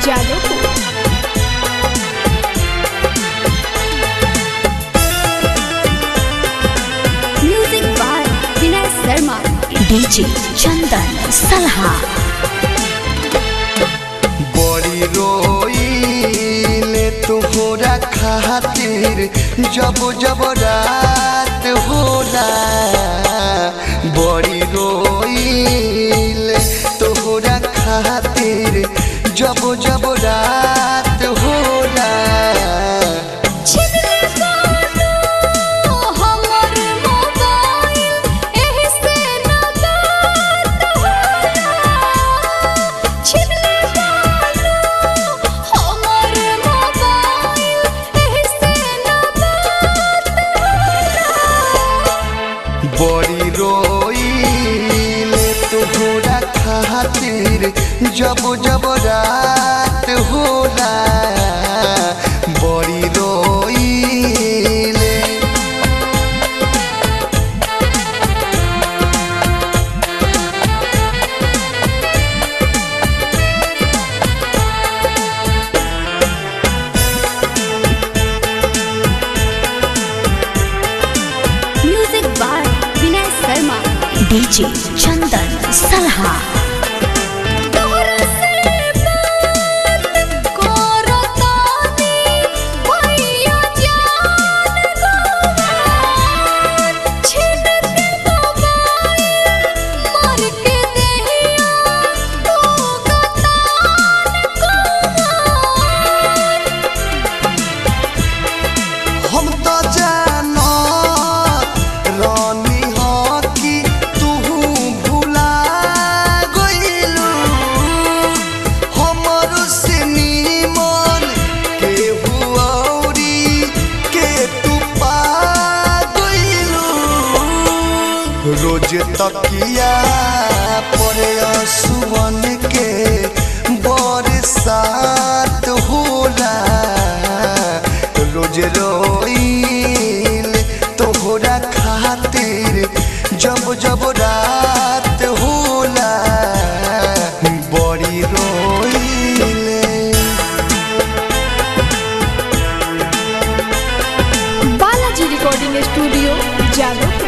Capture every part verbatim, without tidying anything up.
Jadavpur. Music by Vinay Sharma, DJ Chandan Salha. बड़ी रोइले तोहरा खातिर जब जब रात होला, बड़ी रोइले तोहरा खातिर जब जब रात होला। बड़ी रोइले तोहरा खातिर जब जब रात होला, बड़ी रोइले। Music by Vinay Sharma, DJ Chandan Salha. हम तो जानो रानी हो कि तू भुला गइलू, हमर से नीमन के हुआरी के तू पा गइलू। रोज तकिया पर आंसुअन के बरसात होला, रोज रोइल तोहरा खातिर जब जब रात होला, बड़ी रोइले। Balaji recording studio Jadavpur.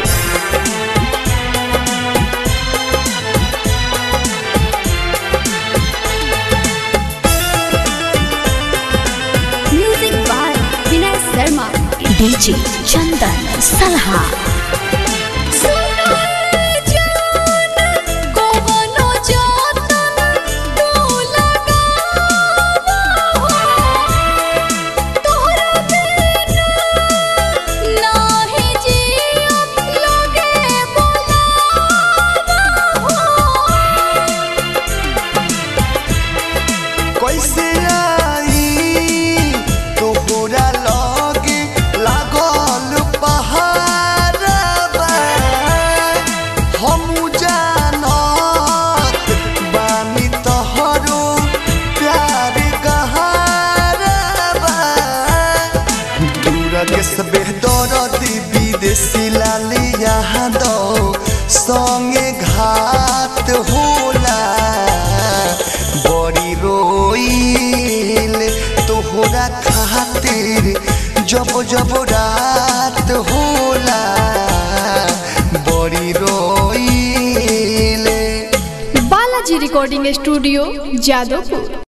Music by Vinay Sharma, DJ Chandan Salha. कैसे आई तोहरा लगे लागल पहाड़बा, हम जानत बानी तोहरो प्यार गहरबा। दूर के सबे दरदी विदेशी लालिया दो संगे घात होला, बड़ी रोइले तोहरा खातिर जब जब रात होला, बड़ी रोइले। Balaji recording studio Jadavpur.